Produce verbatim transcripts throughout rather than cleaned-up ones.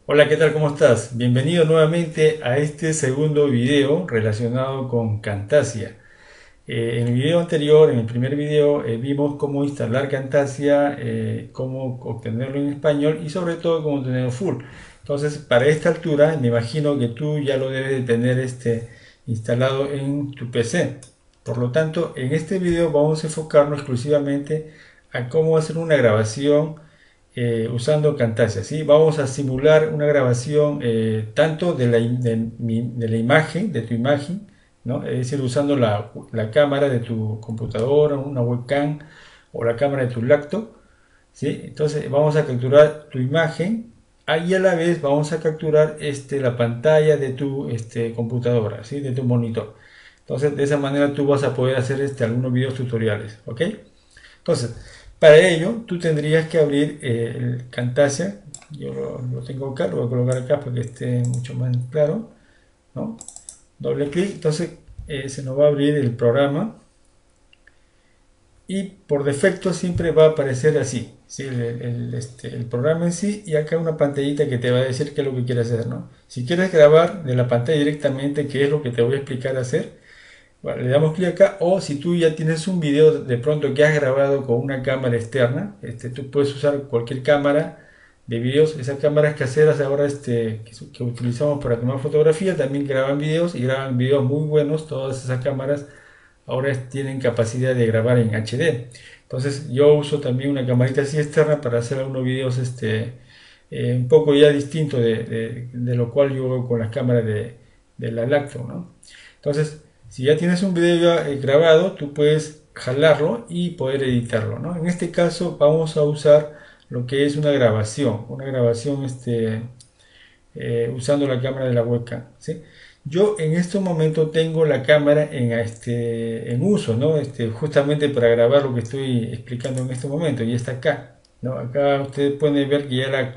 Hola, ¿qué tal? ¿Cómo estás? Bienvenido nuevamente a este segundo video relacionado con Camtasia. Eh, en el video anterior, en el primer video, eh, vimos cómo instalar Camtasia, eh, cómo obtenerlo en español y sobre todo cómo tenerlo full. Entonces, para esta altura, me imagino que tú ya lo debes de tener este, instalado en tu P C. Por lo tanto, en este video vamos a enfocarnos exclusivamente a cómo hacer una grabación eh, usando Camtasia, ¿sí? Vamos a simular una grabación eh, tanto de la, de, de la imagen, de tu imagen, ¿no? Es decir, usando la, la cámara de tu computadora, una webcam o la cámara de tu laptop, ¿sí? Entonces vamos a capturar tu imagen y a la vez vamos a capturar este, la pantalla de tu este, computadora, ¿sí? De tu monitor. Entonces de esa manera tú vas a poder hacer este, algunos videos tutoriales, ¿ok? Entonces, para ello, tú tendrías que abrir eh, el Camtasia. Yo lo, lo tengo acá, lo voy a colocar acá para que esté mucho más claro, ¿no? Doble clic, entonces eh, se nos va a abrir el programa y por defecto siempre va a aparecer así, ¿sí? el, el, este, el programa en sí, y acá una pantallita que te va a decir qué es lo que quieres hacer, ¿no? Si quieres grabar de la pantalla directamente qué es lo que te voy a explicar hacer, bueno, le damos clic acá, o si tú ya tienes un video de pronto que has grabado con una cámara externa, este, tú puedes usar cualquier cámara de videos. Esas cámaras caseras ahora este, que, que utilizamos para tomar fotografía también graban videos y graban videos muy buenos. Todas esas cámaras ahora tienen capacidad de grabar en H D. Entonces yo uso también una camarita así externa para hacer algunos videos este, eh, un poco ya distinto de, de, de lo cual yo hago con las cámaras de, de la Lacto, ¿no? Entonces, si ya tienes un video ya, eh, grabado, tú puedes jalarlo y poder editarlo, ¿no? En este caso vamos a usar lo que es una grabación, una grabación este, eh, usando la cámara de la webcam, ¿sí? Yo en este momento tengo la cámara en, este, en uso, ¿no? Este, justamente para grabar lo que estoy explicando en este momento, y está acá, ¿no? Acá ustedes pueden ver que ya la,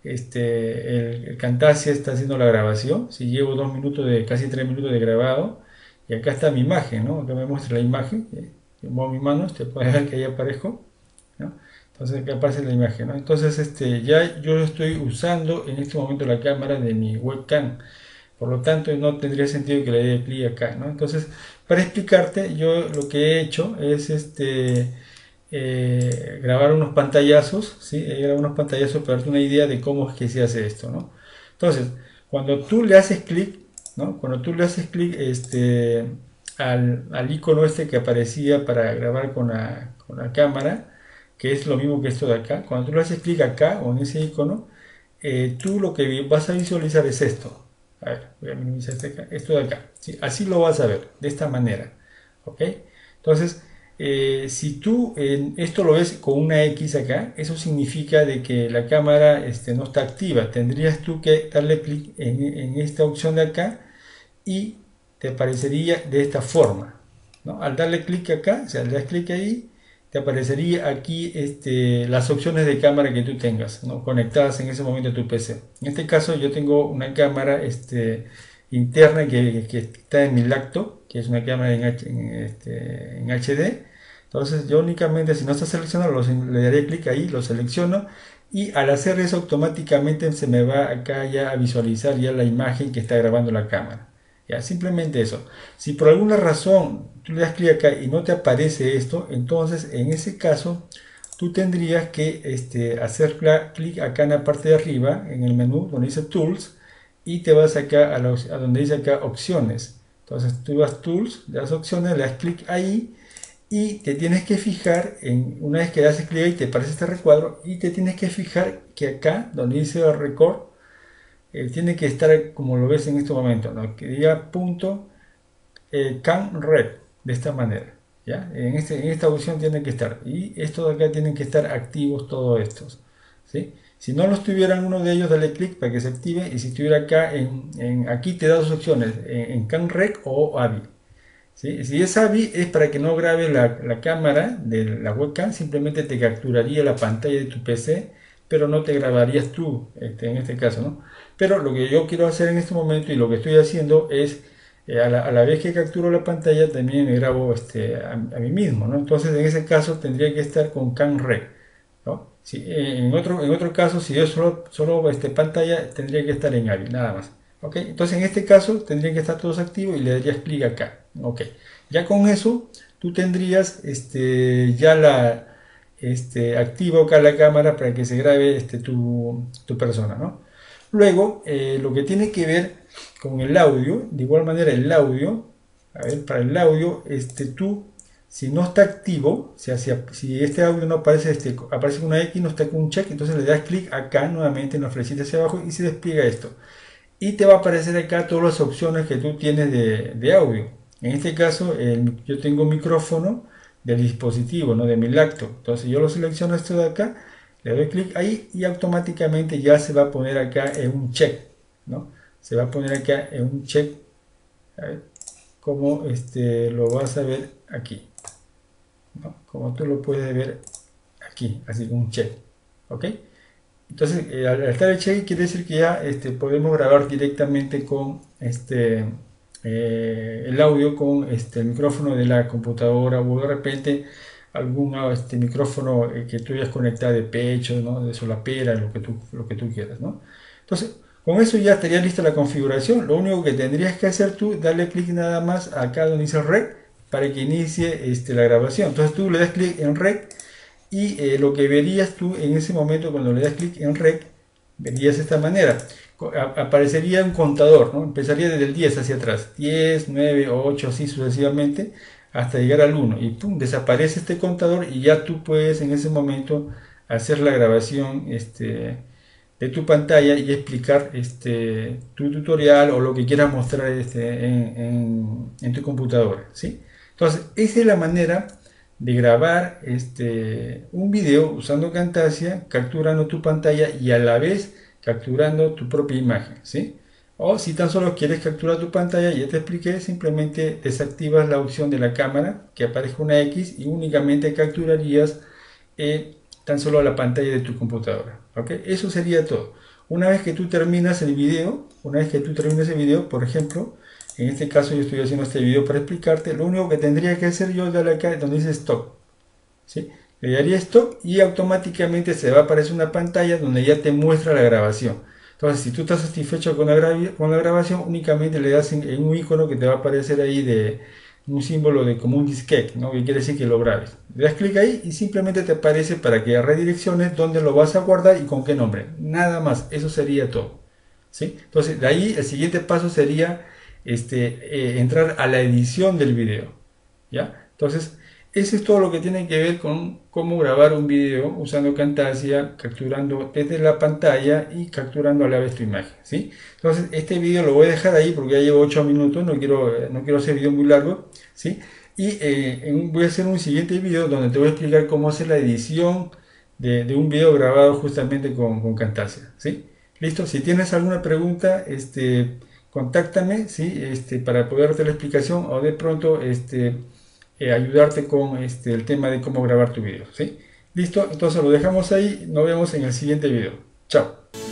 este, el, el Camtasia está haciendo la grabación. Si llevo dos minutos de casi tres minutos de grabado, y acá está mi imagen, ¿no? Acá me muestra la imagen, ¿eh? Yo muevo mi mano, usted puede ver que ahí aparezco, ¿no? Entonces acá aparece la imagen, ¿no? Entonces este, ya yo estoy usando en este momento la cámara de mi webcam. Por lo tanto, no tendría sentido que le dé clic acá, ¿no? Entonces, para explicarte, yo lo que he hecho es este, eh, grabar unos pantallazos, ¿sí? He grabado unos pantallazos para darte una idea de cómo es que se hace esto, ¿no? Entonces, cuando tú le haces clic, ¿no? Cuando tú le haces clic este, al, al icono este que aparecía para grabar con la, con la cámara, que es lo mismo que esto de acá, cuando tú le haces clic acá o en ese icono, eh, tú lo que vas a visualizar es esto. A ver, voy a minimizar este acá, esto de acá, ¿sí? Así lo vas a ver, de esta manera, ¿ok? Entonces, eh, si tú eh, esto lo ves con una X acá, eso significa de que la cámara este, no está activa. Tendrías tú que darle clic en, en esta opción de acá y te aparecería de esta forma, ¿no? Al darle clic acá, o sea, le das clic ahí, te aparecería aquí este, las opciones de cámara que tú tengas, ¿no? Conectadas en ese momento a tu P C. En este caso yo tengo una cámara este, interna que, que está en mi Lacto, que es una cámara en, H, en, este, en H D. Entonces yo únicamente, si no está seleccionado, lo, le daré clic ahí, lo selecciono, y al hacer eso automáticamente se me va acá ya a visualizar ya la imagen que está grabando la cámara. Ya, simplemente eso. Si por alguna razón tú le das clic acá y no te aparece esto, entonces en ese caso tú tendrías que este, hacer clic acá en la parte de arriba, en el menú donde dice Tools, y te vas acá a, los, a donde dice acá Opciones. Entonces tú vas Tools, le das Opciones, le das clic ahí y te tienes que fijar, en, una vez que le haces clic ahí te aparece este recuadro, y te tienes que fijar que acá donde dice Record, eh, tiene que estar como lo ves en este momento, ¿no? Que diga punto eh, can red, de esta manera, ¿ya? En, este, en esta opción tiene que estar, y estos de acá tienen que estar activos todos estos, ¿sí? Si no los tuvieran uno de ellos, dale clic para que se active, y si estuviera acá, en, en aquí te da dos opciones, en, en can rec o avi, ¿sí? Si es avi es para que no grabe la, la cámara de la webcam, simplemente te capturaría la pantalla de tu P C, pero no te grabarías tú, este, en este caso, ¿no? Pero lo que yo quiero hacer en este momento y lo que estoy haciendo es, eh, a, la, a la vez que capturo la pantalla, también me grabo este, a, a mí mismo, ¿no? Entonces en ese caso tendría que estar con CamRec, ¿no? Si, en, otro, en otro caso, si es solo, solo este, pantalla, tendría que estar en hábil, nada más. ¿Ok? Entonces en este caso tendrían que estar todos activos y le darías clic acá. ¿Ok? Ya con eso tú tendrías este, ya la este, activa acá la cámara para que se grabe este, tu, tu persona, ¿no? Luego, eh, lo que tiene que ver con el audio, de igual manera el audio, a ver, para el audio, este, tú, si no está activo, o sea, si, si este audio no aparece, este, aparece una X, no está con un check, entonces le das clic acá nuevamente en la flechita hacia abajo y se despliega esto. Y te va a aparecer acá todas las opciones que tú tienes de, de audio. En este caso, el, yo tengo un micrófono del dispositivo, no de mi laptop. Entonces yo lo selecciono esto de acá, le doy clic ahí y automáticamente ya se va a poner acá en un check, ¿no? Se va a poner acá en un check, a ver, como este, lo vas a ver aquí, ¿no? Como tú lo puedes ver aquí, así como un check, ¿ok? Entonces, eh, al estar el check quiere decir que ya este, podemos grabar directamente con este, eh, el audio con este, el micrófono de la computadora o de repente algún este, micrófono eh, que tú hayas conectado de pecho, ¿no? De solapera, lo que tú, lo que tú quieras, ¿no? Entonces, con eso ya estaría lista la configuración. Lo único que tendrías que hacer tú, darle clic nada más acá donde dice Rec para que inicie este, la grabación. Entonces tú le das clic en Rec y eh, lo que verías tú en ese momento cuando le das clic en Rec, verías de esta manera. Aparecería un contador, ¿no? Empezaría desde el diez hacia atrás, diez, nueve, ocho, así sucesivamente, hasta llegar al uno. Y pum, desaparece este contador y ya tú puedes en ese momento hacer la grabación este, de tu pantalla y explicar este, tu tutorial o lo que quieras mostrar este, en, en, en tu computadora, ¿sí? Entonces, esa es la manera de grabar este, un video usando Camtasia, capturando tu pantalla y a la vez capturando tu propia imagen, ¿sí? O si tan solo quieres capturar tu pantalla, ya te expliqué, simplemente desactivas la opción de la cámara, que aparezca una X y únicamente capturarías eh, tan solo la pantalla de tu computadora, ¿ok? Eso sería todo. Una vez que tú terminas el video, una vez que tú terminas el video, por ejemplo, en este caso yo estoy haciendo este video para explicarte, lo único que tendría que hacer yo es darle acá donde dice stop, ¿sí? Le daría stop y automáticamente se va a aparecer una pantalla donde ya te muestra la grabación. Entonces, si tú estás satisfecho con la, gra con la grabación, únicamente le das en, en un icono que te va a aparecer ahí de un símbolo de como un disquete, ¿no? Que quiere decir que lo grabes. Le das clic ahí y simplemente te aparece para que redirecciones dónde lo vas a guardar y con qué nombre. Nada más, eso sería todo, ¿sí? Entonces, de ahí el siguiente paso sería este, eh, entrar a la edición del video, ¿ya? Entonces, eso es todo lo que tiene que ver con cómo grabar un video usando Camtasia, capturando desde la pantalla y capturando a la vez tu imagen, ¿sí? Entonces, este video lo voy a dejar ahí porque ya llevo ocho minutos, no quiero, no quiero hacer video muy largo, ¿sí? Y eh, en, voy a hacer un siguiente video donde te voy a explicar cómo hacer la edición de, de un video grabado justamente con, con Camtasia, ¿sí? Listo, si tienes alguna pregunta, este, contáctame, ¿sí? Este, para poder darte la explicación o de pronto, este... Eh, ayudarte con este, el tema de cómo grabar tu video, ¿sí? Listo, entonces lo dejamos ahí, nos vemos en el siguiente video. Chao.